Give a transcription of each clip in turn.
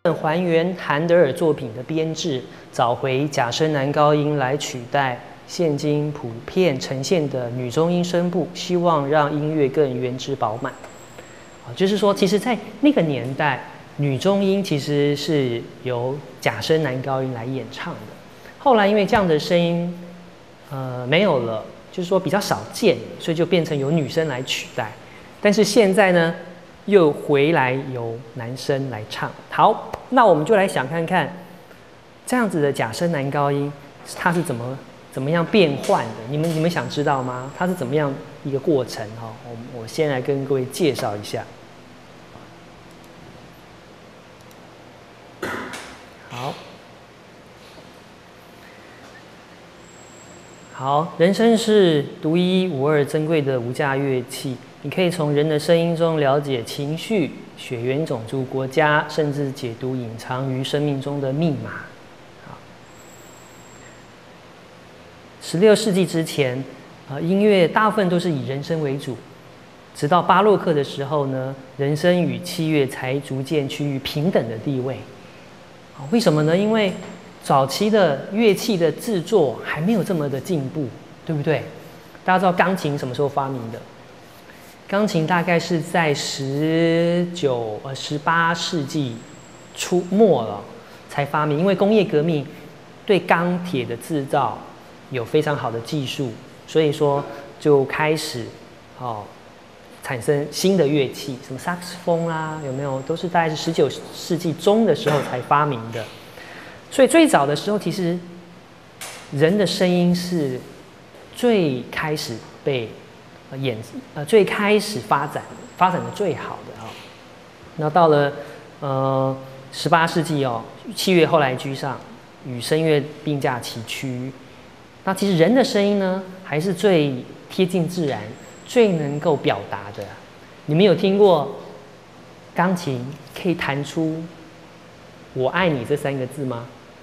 还原韩德尔作品的编制，找回假声男高音来取代现今普遍呈现的女中音声部，希望让音乐更原汁饱满。就是说，其实，在那个年代，女中音其实是由假声男高音来演唱的。后来因为这样的声音，没有了，就是说比较少见，所以就变成由女生来取代。但是现在呢，又回来由男生来唱。好，那我们就来想看看，这样子的假声男高音，它是怎么样变换的？你们想知道吗？它是怎么样一个过程？哈，我先来跟各位介绍一下。好，人声是独一无二、珍贵的无价乐器。你可以从人的声音中了解情绪、血缘、种族、国家，甚至解读隐藏于生命中的密码。好，16世纪之前，音乐大部分都是以人声为主。直到巴洛克的时候呢，人声与器乐才逐渐趋于平等的地位。为什么呢？因为早期的乐器的制作还没有这么的进步，对不对？大家知道钢琴什么时候发明的？钢琴大概是在18世纪末了才发明，因为工业革命对钢铁的制造有非常好的技术，所以说就开始产生新的乐器，什么萨克斯风啦，有没有？都是大概是19世纪中的时候才发明的。所以最早的时候，其实人的声音是最开始被最开始发展的最好的啊。那到了18世纪器乐后来居上，与声乐并驾齐驱。那其实人的声音呢，还是最贴近自然、最能够表达的。你们有听过钢琴可以弹出“我爱你”这3个字吗？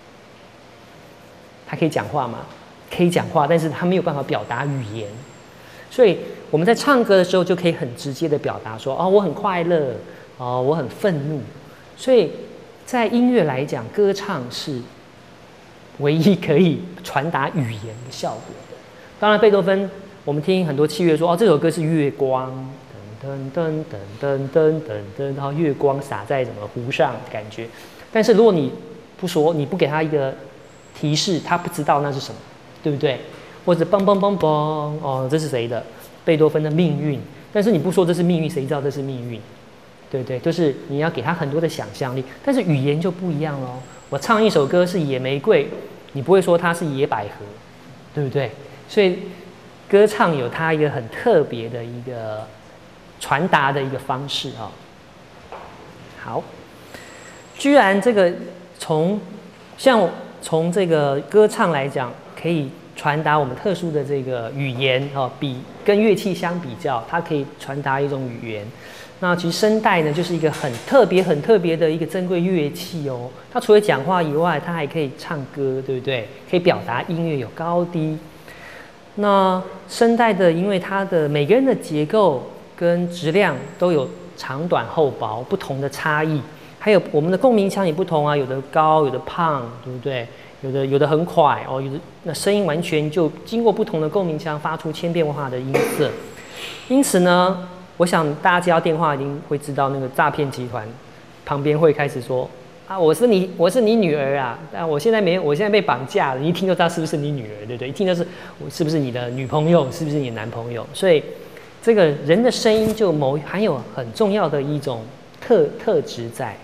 它可以讲话吗？可以讲话，但是它没有办法表达语言。所以我们在唱歌的时候就可以很直接的表达说：我很快乐，我很愤怒。所以在音乐来讲，歌唱是唯一可以传达语言的效果的。当然，贝多芬，我们听很多器乐说：这首歌是月光，噔噔噔噔噔噔噔，然后月光洒在什么湖上，感觉。但是如果你不说，你不给他一个提示，他不知道那是什么，对不对？或者嘣嘣嘣嘣，这是谁的？贝多芬的命运。但是你不说这是命运，谁知道这是命运？对不对？就是你要给他很多的想象力。但是语言就不一样咯。我唱一首歌是野玫瑰，你不会说它是野百合，对不对？所以歌唱有它一个很特别的一个传达的一个方式啊。好，居然这个从这个歌唱来讲，可以传达我们特殊的这个语言比跟乐器相比较，它可以传达一种语言。那其实声带呢，就是一个很特别的一个珍贵乐器哦。它除了讲话以外，它还可以唱歌，对不对？可以表达音乐有高低。那声带的，因为它的每个人的结构跟质量都有长短厚薄不同的差异。还有我们的共鸣腔也不同啊，有的高，有的胖，对不对？有的很快有的那声音完全就经过不同的共鸣腔发出千变万化的音色。因此呢，我想大家接到电话一定会知道，那个诈骗集团旁边会开始说我是你女儿啊，但我现在被绑架了。你一听就知道是不是你女儿，对不对？一听就是我是不是你的女朋友，是不是你的男朋友？所以这个人的声音就含有很重要的一种特质在。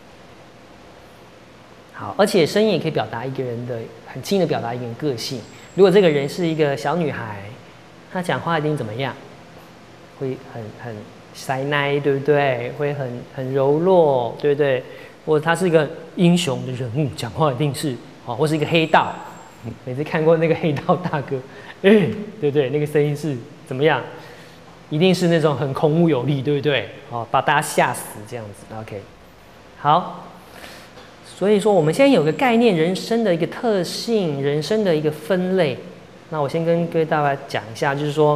好，而且声音也可以表达一个人的很轻的表达一个人个性。如果这个人是一个小女孩，她讲话一定怎么样？会很塞奶，对不对？会很柔弱，对不对？或者他是一个英雄的人物，讲话一定是或是一个黑道。每次看过那个黑道大哥，对不对？那个声音是怎么样？一定是那种很孔武有力，对不对？把大家吓死这样子。OK， 好。所以说，我们现在有个概念，人声的一个特性，人声的一个分类。那我先跟各位大家讲一下，就是说，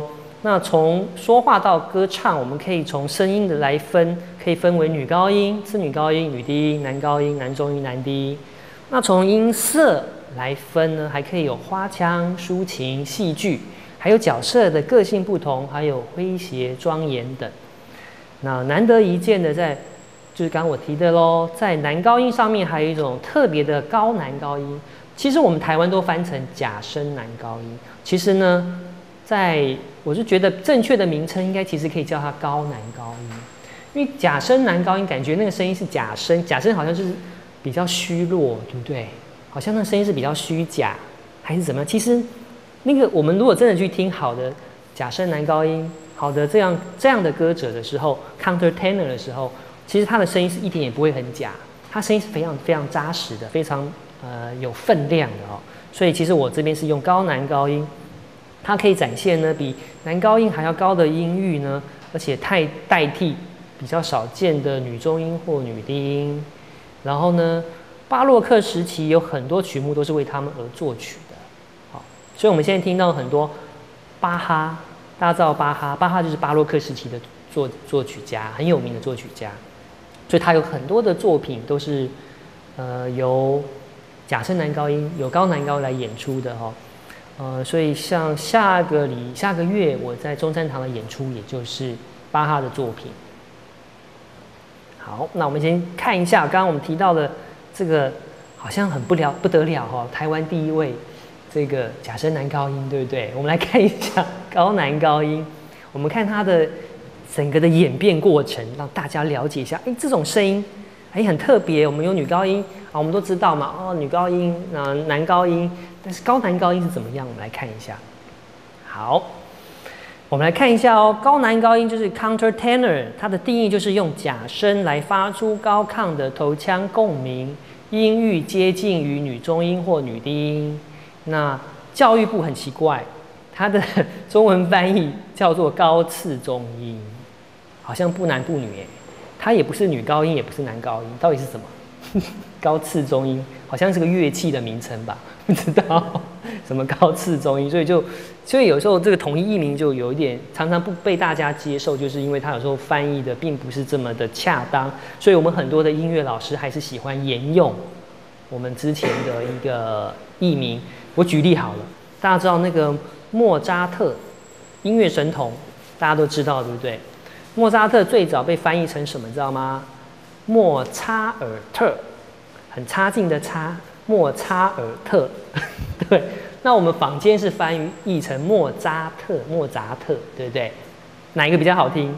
那从说话到歌唱，我们可以从声音的来分，可以分为女高音、次女高音、女低音、男高音、男中音、男低音。那从音色来分呢，还可以有花腔、抒情、戏剧，还有角色的个性不同，还有诙谐、庄严等。那难得一见的就是刚刚我提的咯，在男高音上面还有一种特别的高男高音。其实我们台湾都翻成假声男高音，其实呢，我是觉得正确的名称应该其实可以叫它高男高音，因为假声男高音感觉那个声音是假声，假声好像就是比较虚弱，对不对？好像那声音是比较虚假，还是怎么样？其实那个我们如果真的去听好的假声男高音，好的这样的歌者的时候 ，counter tenor 的时候，其实他的声音是一点也不会很假，他声音是非常非常扎实的，非常有分量的哦。所以其实我这边是用高男高音，它可以展现呢比男高音还要高的音域呢，而且代替比较少见的女中音或女低音。然后呢，巴洛克时期有很多曲目都是为他们而作曲的，好，所以我们现在听到很多巴哈，大家知道巴哈就是巴洛克时期的作曲家，很有名的作曲家，所以他有很多的作品都是由假声男高音、有高男高来演出的哦。所以像下个月我在中山堂的演出，也就是巴哈的作品。好，那我们先看一下刚刚我们提到的这个，好像很不得了哦，台湾第一位这个假声男高音，对不对？我们来看一下高男高音，我们看它的整个的演变过程，让大家了解一下，这种声音很特别。我们有女高音啊，我们都知道嘛，女高音男高音，但是高男高音是怎么样？我们来看一下。好。我们来看一下哦，高男高音就是 counter tenor， 它的定义就是用假声来发出高亢的头腔共鸣，音域接近于女中音或女低音。那教育部很奇怪，它的中文翻译叫做高次中音，好像不男不女耶，它也不是女高音，也不是男高音，到底是什么？高次中音好像是个乐器的名称吧？不知道什么高次中音，所以有时候这个统一译名就有一点常常不被大家接受，就是因为它有时候翻译的并不是这么的恰当，所以我们很多的音乐老师还是喜欢沿用我们之前的一个译名。我举例好了，大家知道那个莫扎特音乐神童，大家都知道对不对？莫扎特最早被翻译成什么，知道吗？莫扎尔特，很差劲的差。莫扎尔特，对，那我们坊间是翻译成莫扎特，对不对？哪一个比较好听？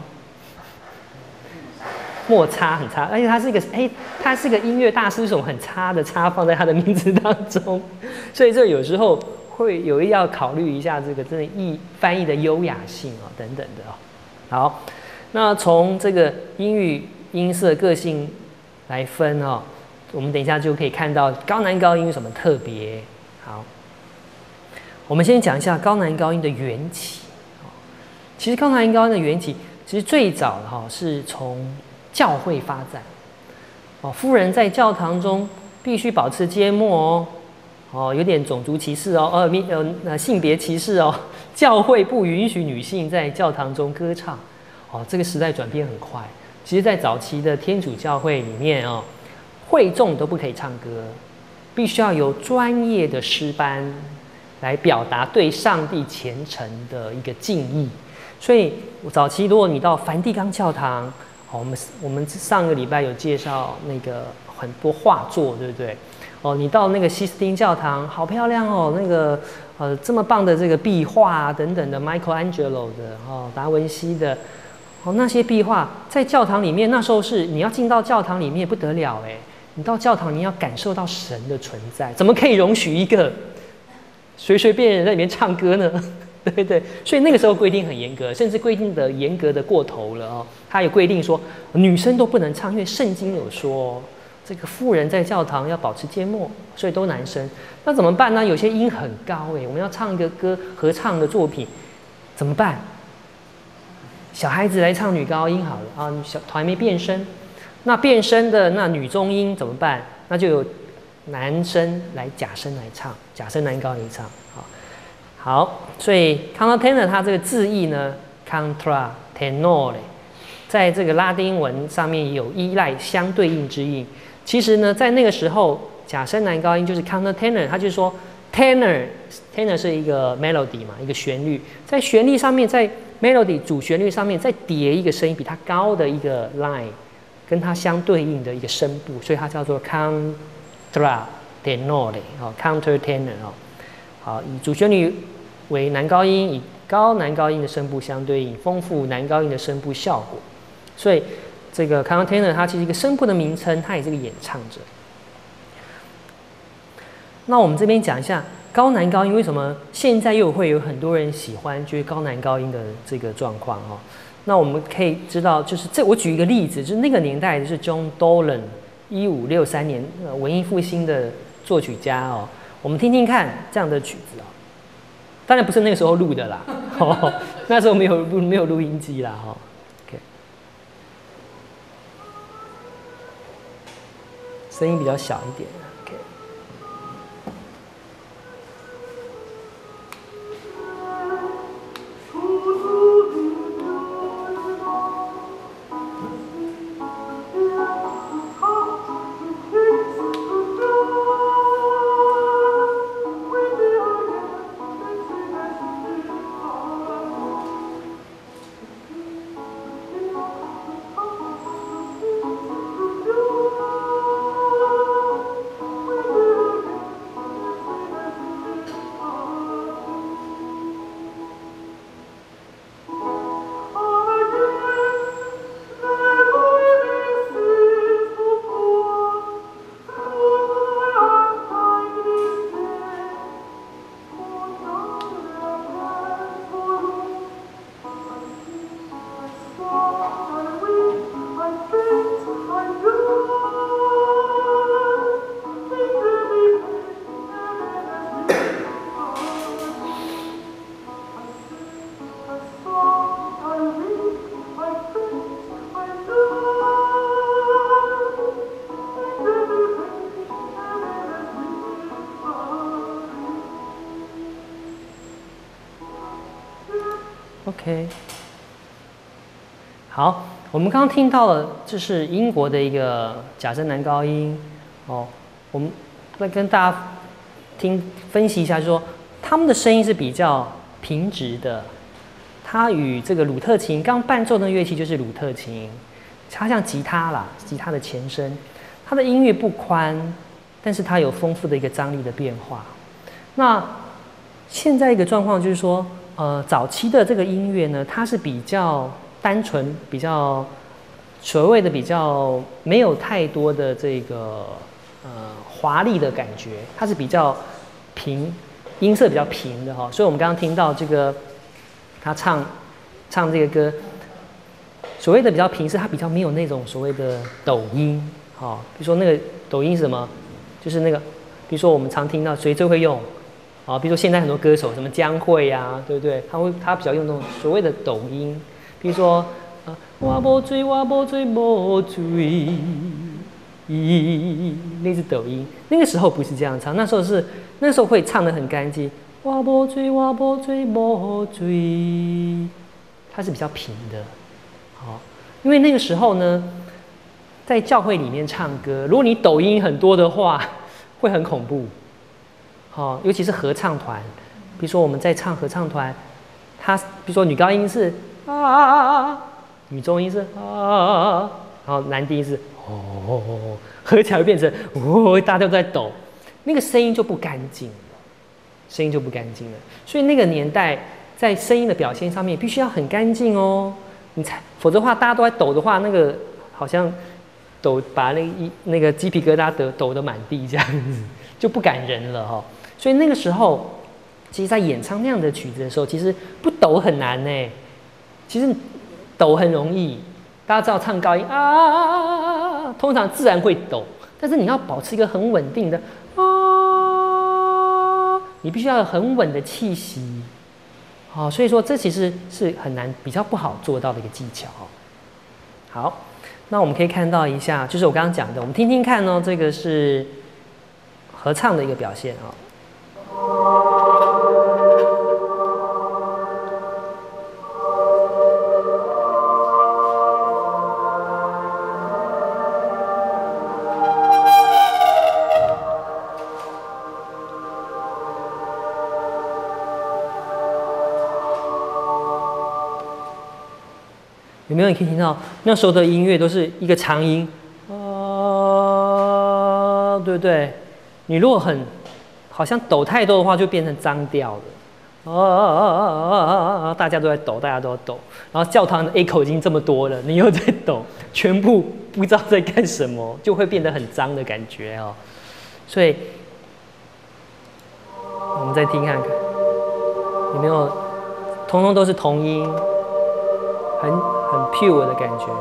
莫差很差，而且他是个音乐大师，这种很差的差放在他的名字当中，所以这有时候会要考虑一下这个真的翻译的优雅性哦，等等的哦。好，那从这个音域、音色、个性来分哦。我们等一下就可以看到高男高音有什么特别。好，我们先讲一下高男高音的缘起。其实高男高音的缘起，其实最早是从教会发展。夫人在教堂中必须保持缄默哦，有点种族歧视哦，性别歧视哦。教会不允许女性在教堂中歌唱。这个时代转变很快。其实，在早期的天主教会里面哦。会众都不可以唱歌，必须要有专业的诗班来表达对上帝虔诚的一个敬意。所以早期如果你到梵蒂冈教堂，我们上个礼拜有介绍那个很多画作，对不对？你到那个西斯汀教堂，好漂亮哦，那个这么棒的这个壁画等等的 ，Michelangelo 的达文西的。那些壁画在教堂里面，那时候是你要进到教堂里面不得了哎。你到教堂，你要感受到神的存在，怎么可以容许一个随便人在里面唱歌呢？对不对？所以那个时候规定很严格，甚至规定的严格的过头了哦。他有规定说，女生都不能唱，因为圣经有说，这个妇人在教堂要保持缄默，所以都男生。那怎么办呢？有些音很高哎，我们要唱一个歌，合唱的作品，怎么办？小孩子来唱女高音好了啊，还没变声。那变声的那女中音怎么办？那就有男生来假声来唱，假声男高音唱。好，所以 counter tenor 它这个字义呢， contra tenore， 在这个拉丁文上面有依赖相对应之音。其实呢，在那个时候，假声男高音就是 counter tenor， 它就是说 tenor 是一个 melody 嘛，一个旋律，在旋律上面，在 melody 主旋律上面再叠一个声音比它高的一个 line， 跟它相对应的一个声部，所以它叫做 contra tenore， counter tenor 好，以主旋律为男高音，以高男高音的声部相对应，丰富男高音的声部效果。所以这个 counter tenor 它其实一个声部的名称，它也是个演唱者。那我们这边讲一下高男高音为什么现在又会有很多人喜欢就是高男高音的这个状况哦。那我们可以知道，就是我举一个例子，就是那个年代就是 John Dolan，1563年文艺复兴的作曲家哦。我们听听看这样的曲子哦。当然不是那个时候录的啦，哦，那时候没有录音机啦，哈。OK， 声音比较小一点。OK。OK， 好，我们刚刚听到了，这是英国的一个假声男高音哦。我们来跟大家分析一下，就是说他们的声音是比较平直的。它与这个鲁特琴刚伴奏的乐器就是鲁特琴，它像吉他啦，吉他的前身。它的音域不宽，但是它有丰富的一个张力的变化。那现在一个状况就是说，早期的这个音乐呢，它是比较单纯，比较所谓的比较没有太多的这个华丽的感觉，它是比较平，音色比较平的哈。所以我们刚刚听到这个他唱这个歌，所谓的比较平是它比较没有那种所谓的抖音，好，比如说那个抖音是什么，就是那个，比如说我们常听到谁最会用。啊，比如说现在很多歌手，什么江蕙啊，对不对？他比较用那种所谓的抖音，比如说我无醉，我无醉，无醉，那是抖音。那个时候不是这样唱，那时候会唱得很干净。我无醉，我无醉，无醉，它是比较平的。好，因为那个时候呢，在教会里面唱歌，如果你抖音很多的话，会很恐怖。哦，尤其是合唱团，比如说我们在唱合唱团，比如说女高音是啊，女中音是啊，然后男低音是哦，合起来会变成哦，大家都在抖，那个声音就不干净了，声音就不干净了。所以那个年代在声音的表现上面必须要很干净哦，否则的话大家都在抖的话，那个好像把那个鸡皮疙瘩抖得满地这样子，就不感人了哦。所以那个时候，其实在演唱那样的曲子的时候，其实不抖很难呢。其实抖很容易，大家知道唱高音啊，通常自然会抖，但是你要保持一个很稳定的啊，你必须要有很稳的气息。好，所以说这其实是很难，比较不好做到的一个技巧。好，那我们可以看到一下，就是我刚刚讲的，我们听听看哦，这个是合唱的一个表现啊。 没有人可以听到那时候的音乐都是一个长音，对不对？你如果好像抖太多的话，就变成脏调了。大家都在抖，大家都在抖。然后教堂的 echo 已经这么多了，你又在抖，全部不知道在干什么，就会变得很脏的感觉哦。所以，我们再听看看，有没有，通通都是同音，很 pure 的感觉。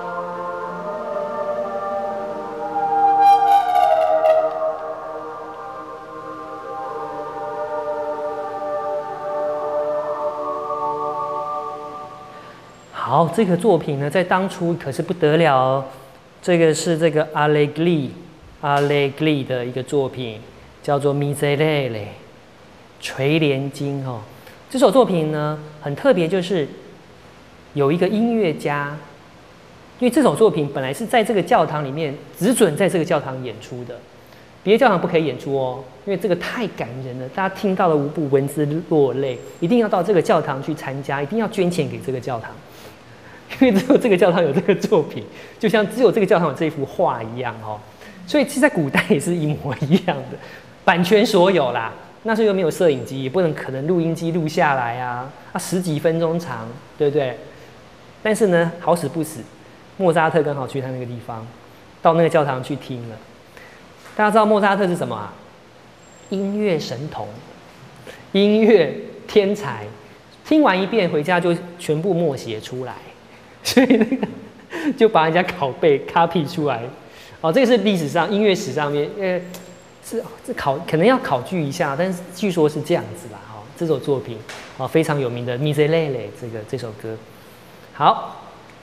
好，这个作品呢，在当初可是不得了哦。这个是这个阿雷格利的一个作品，叫做《Miserere》垂帘经哦。这首作品呢很特别，就是有一个音乐家，因为这首作品本来是在这个教堂里面只准在这个教堂演出的，别的教堂不可以演出哦，因为这个太感人了，大家听到了无不闻之落泪，一定要到这个教堂去参加，一定要捐钱给这个教堂。因为只有这个教堂有这个作品，就像只有这个教堂有这幅画一样哦，所以其实在古代也是一模一样的，版权所有啦。那时候又没有摄影机，也不可能录音机录下来啊，10几分钟长，对不对？但是呢，好死不死，莫扎特刚好去他那个地方，到那个教堂去听了。大家知道莫扎特是什么啊？音乐神童，音乐天才，听完一遍回家就全部默写出来。所以那个就把人家拷贝 copy 出来，哦，这个是历史上音乐史上面，这可能要考据一下，但是据说是这样子啦，哦，这首作品哦非常有名的《Miserere》这首歌。好，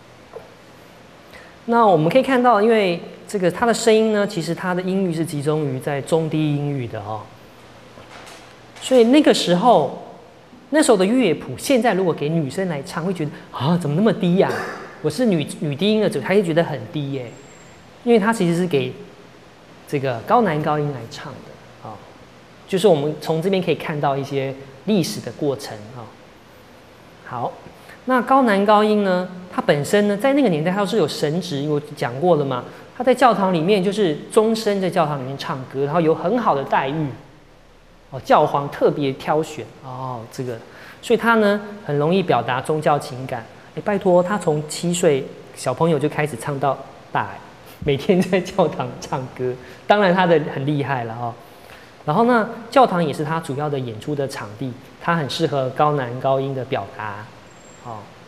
那我们可以看到，因为这个它的声音呢，其实它的音域是集中于在中低音域的哦，所以那个时候。那时候的乐谱，现在如果给女生来唱，会觉得啊，怎么那么低呀？我是女低音的者，她会觉得很低耶，因为它其实是给这个高男高音来唱的啊。就是我们从这边可以看到一些历史的过程啊。好，那高男高音呢，它本身呢，在那个年代它是有神职，我讲过了嘛。它在教堂里面就是终身在教堂里面唱歌，然后有很好的待遇。哦，教皇特别挑选哦，这个，所以他呢很容易表达宗教情感。拜托，他从7岁小朋友就开始唱到大，每天在教堂唱歌。当然他的很厉害了哦。然后呢，教堂也是他主要的演出的场地，他很适合高男高音的表达。哦，